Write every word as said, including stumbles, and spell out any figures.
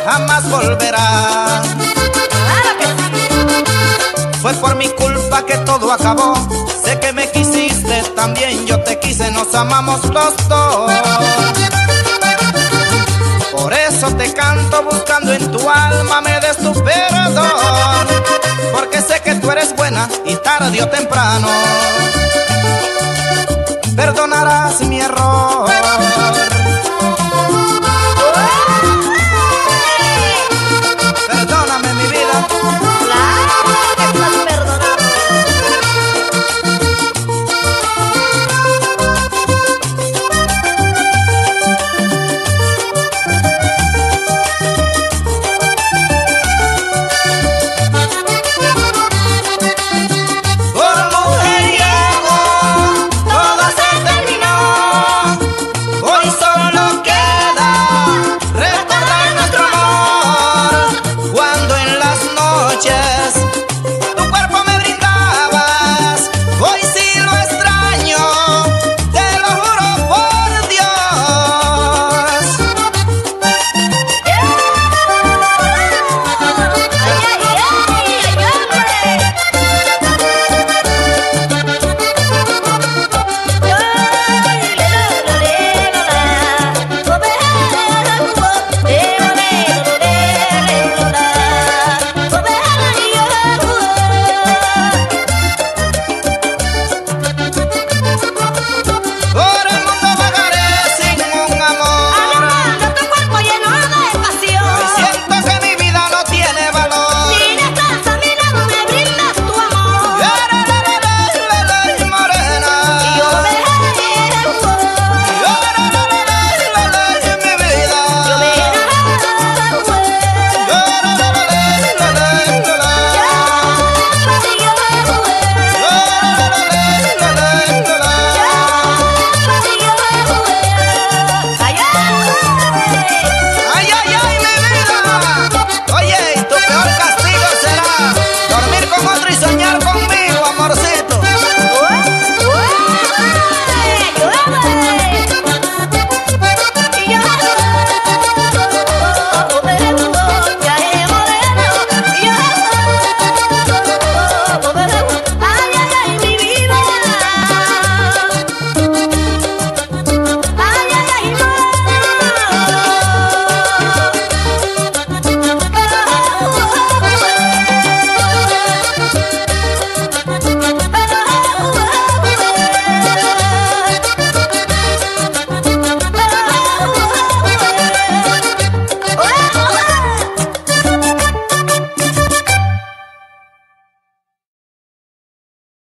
jamás volverá. Claro que sí. Fue por mi culpa que todo acabó. Sé que me quisiste, también yo te quise, nos amamos los dos. Por eso te canto buscando en tu alma me des tu perdón, porque sé que tú eres buena y tarde o temprano perdonarás mi error.